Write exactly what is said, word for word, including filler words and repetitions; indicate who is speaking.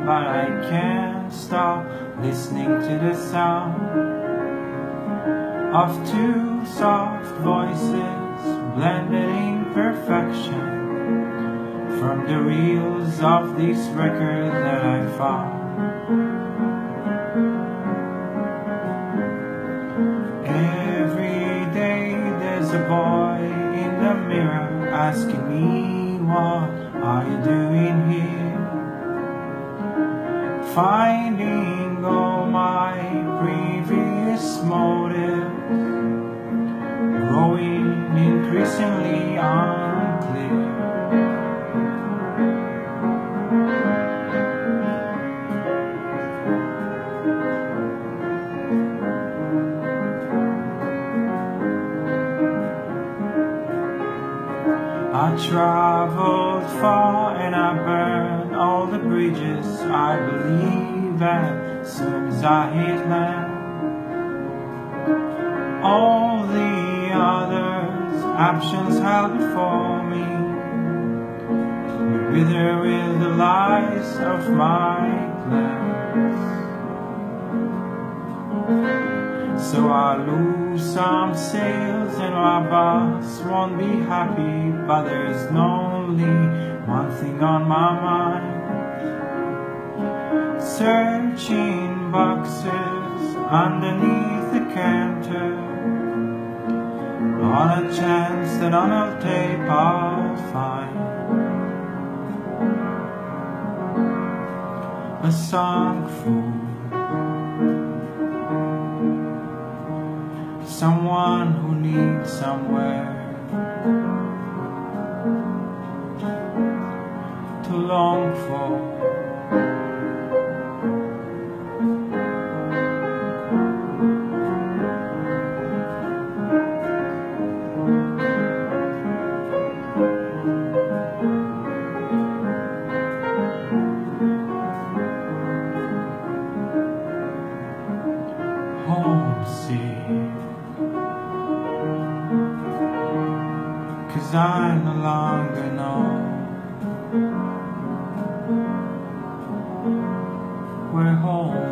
Speaker 1: but I can't stop listening to the sound of two soft voices blended in perfection from the reels of this record that I found. Every day there's a boy in the mirror asking me, what are you doing here? Finding all my previous motives growing increasingly unclear. I traveled far and I burned all the bridges I believe as soon as I hit land. All the others options held before me would wither with the lies of my plans. So I lose some sails and my boss won't be happy, but there's only one thing on my mind: searching boxes underneath the counter on a chance that on a tape I'll find a song for someone who needs somewhere to long for. Homesick, 'cause I no longer know where home